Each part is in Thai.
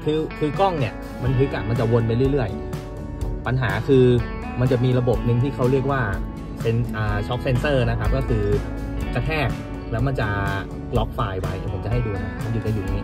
คือกล้องเนี่ยบันทึกอะมันจะวนไปเรื่อยๆปัญหาคือมันจะมีระบบหนึ่งที่เขาเรียกว่าช็อคเซนเซอร์นะครับก็คือกระแทกแล้วมันจะล็อกไฟล์ไว้ผมจะให้ดูนะมันอยู่นี้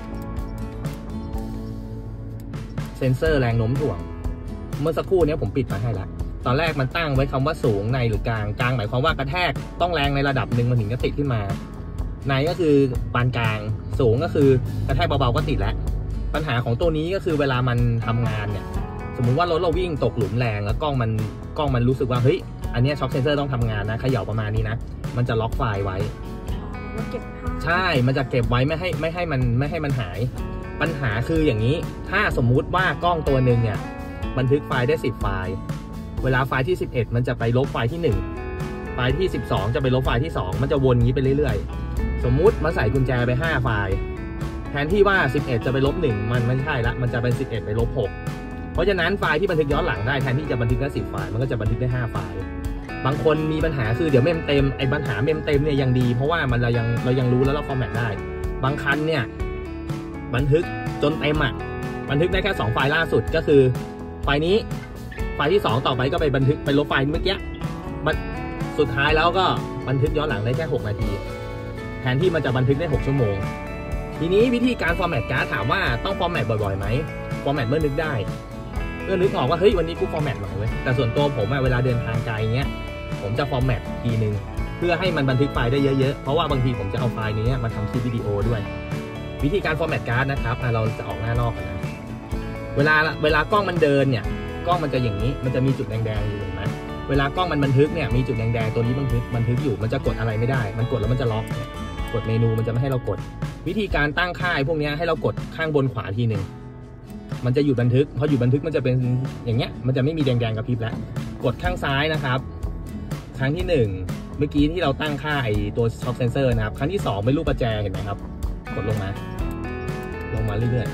เซนเซอร์แรงโน้มถ่วงเมื่อสักครู่นี้ผมปิดมาให้แล้วตอนแรกมันตั้งไว้คำว่าสูงในหรือกลางหมายความว่ากระแทกต้องแรงในระดับหนึ่งมันถึงจะติดขึ้นมาในก็คือปานกลางสูงก็คือกระแทกเบาๆก็ติดแล้วปัญหาของตัวนี้ก็คือเวลามันทำงานเนี่ยสมมุติว่ารถเราวิ่งตกหลุมแรงแล้วกล้องมันรู้สึกว่าเฮ้ยอันนี้ช็อคเซนเซอร์ต้องทำงานนะเขย่าประมาณนี้นะมันจะล็อกไฟล์ไว้ใช่มันจะเก็บไว้ไม่ให้มันหายปัญหาคืออย่างนี้ถ้าสมมุติว่ากล้องตัวหนึ่งเนี่ยบันทึกไฟล์ได้10ไฟล์เวลาไฟล์ที่11มันจะไปลบไฟล์ที่1ไฟล์ที่12จะไปลบไฟล์ที่2มันจะวนงี้ไปเรื่อยๆสมมุติมันใส่กุญแจไป5ไฟล์แทนที่ว่า11จะไปลบ1มันไม่ใช่ละมันจะเป็น11ไปลบ6เพราะฉะนั้นไฟล์ที่บันทึกย้อนหลังได้แทนที่จะบันทึกได้10ไฟล์มันก็จะบันทึกได้5ไฟล์บางคนมีปัญหาคือเดี๋ยวเมมเต็มไอ้ปัญหาเมมเต็มเนี่ยยังดีเพราะว่าเรายังรู้แล้วเราฟอร์แมตได้บางคันเนี่ยบันทึกจนเต็มอ่ะบันทึกได้แค่2ไฟล์ล่าสุดก็คือไฟล์นี้ไฟล์ที่2ต่อไปก็ไปบันทึกไปลบไฟล์เมื่อกี้สุดท้ายแล้วก็บันทึกย้อนหลังได้แค่6นาทีแทนที่มันจะบันทึกได้6ชั่วโมงทีนี้วิธีการฟอร์แมตการ์ดถามว่าต้องฟอร์แมตบ่อยๆไหมฟอร์แมตเมื่อนึกได้เมื่อนึกออกว่าเฮ้ยวันนี้กูฟอร์แมตหน่อยเว้ยแต่ส่วนตัวผมเวลาเดินทางไกลเงี้ยผมจะฟอร์แมตทีนึงเพื่อให้มันบันทึกไฟล์ได้เยอะๆเพราะว่าบางทีผมจะเอาไฟล์นี้มาทำคลิปวิดีโอด้วยวิธีการฟอร์แมตการ์ดนะครับเราจะออกหน้านอกกันนะเวลากล้องมันเดินเนี่ยกล้องมันจะอย่างนี้มันจะมีจุดแดงๆอยู่เห็นไหมเวลากล้องมันบันทึกเนี่ยมีจุดแดงๆตัวนี้บันทึกอยู่มันจะกดอะไรไม่ได้มันกดแล้วมันจะล็อกกดเมนูมันจะไม่ให้เรากดวิธีการตั้งค่ายพวกนี้ให้เรากดข้างบนขวาทีหนึ่งมันจะหยุดบันทึกพอหยุดบันทึกมันจะเป็นอย่างเงี้ยมันจะไม่มีแดงๆกระพริบแล้วกดข้างซ้ายนะครับครั้งที่1เมื่อกี้ที่เราตั้งค่าไอตัวช็อคเซนเซอร์นะครับครั้งที่2เป็นรูปประแจเห็นไหมครับกดลงมาเรื่อย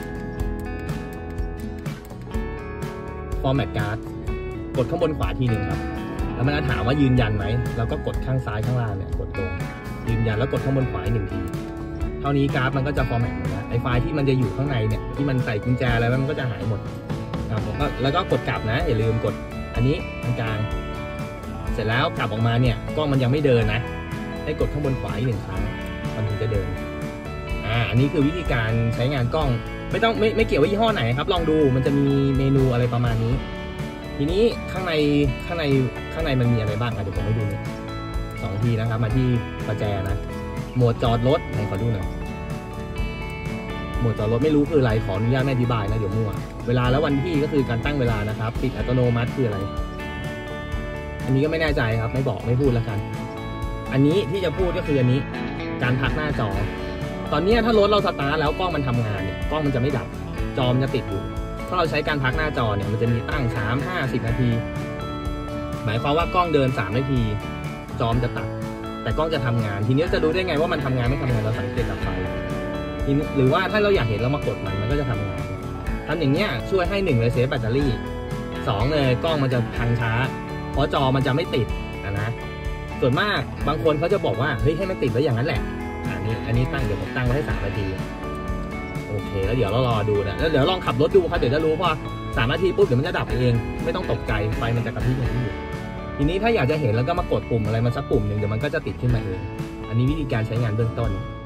ๆฟอร์แมตการ์ดกดข้างบนขวาทีหนึ่งครับแล้วมันจะถามว่ายืนยันไหมเราก็กดข้างซ้ายข้างล่างเนี่ยกดลงยืนยันแล้วกดข้างบนขวา1ทีเท่านี้การ์ดมันก็จะฟอร์แมตหมดแล้วไอไฟล์ที่มันจะอยู่ข้างในเนี่ยที่มันใส่กุญแจอะไรมันก็จะหายหมดแล้วก็กดกลับนะอย่าลืมกดอันนี้ตรงกลางเสร็จแล้วกลับออกมาเนี่ยกล้องมันยังไม่เดินนะให้กดข้างบนขวาอีก1ครั้งมันถึงจะเดินอันนี้คือวิธีการใช้งานกล้องไม่เกี่ยวว่ายี่ห้อไหนครับลองดูมันจะมีเมนูอะไรประมาณนี้ทีนี้ข้างในมันมีอะไรบ้างเดี๋ยวผมให้ดูนี่2ทีนะครับมาที่ประแจนะโหมดจอดรถไหนขอดูหน่อยโหมดจอดรถไม่รู้คืออะไรขออนุญาตไม่อธิบายนะเดี๋ยวมั่วเวลาแล้ววันที่ก็คือการตั้งเวลานะครับปิดอัตโนมัติคืออะไรอันนี้ก็ไม่แน่ใจครับไม่บอกไม่พูดแล้วกันอันนี้ที่จะพูดก็คืออันนี้การพักหน้าจอตอนนี้ถ้ารถเราสตาร์ทแล้วกล้องมันทำงานเนี่ยกล้องมันจะไม่ดับจอมันจะติดอยู่ถ้าเราใช้การพักหน้าจอเนี่ยมันจะมีตั้ง3 5 10นาทีหมายความว่ากล้องเดิน3นาทีจอมจะตัดแต่กล้องจะทำงานทีนี้จะรู้ได้ไงว่ามันทำงานไม่ทำงานเราสังเกตจากไฟหรือว่าถ้าเราอยากเห็นเรามากดมันก็จะทำงานทำอย่างเงี้ยช่วยให้1เลยเซฟแบตเตอรี่2เลยกล้องมันจะพังช้าเพราะจอมันจะไม่ติดนะส่วนมากบางคนเขาจะบอกว่าเฮ้ยให้มันติดไว้อย่างนั้นแหละอันนี้ตั้งเดี๋ยวผมตั้งไว้ให้3นาทีโอเคแล้วเดี๋ยวเรารอดูนะแล้วเดี๋ยวลองขับรถดูครับเดี๋ยวจะรู้ว่า3นาทีปุ๊บเดี๋ยวมันจะดับเองไม่ต้องตกใจไฟมันจะกระพริบอย่างที่อยู่ทีนี้ถ้าอยากจะเห็นแล้วก็มากดปุ่มอะไรมาสักปุ่มหนึ่งเดี๋ยวมันก็จะติดขึ้นมาเองอันนี้วิธีการใช้งานเบื้องต้น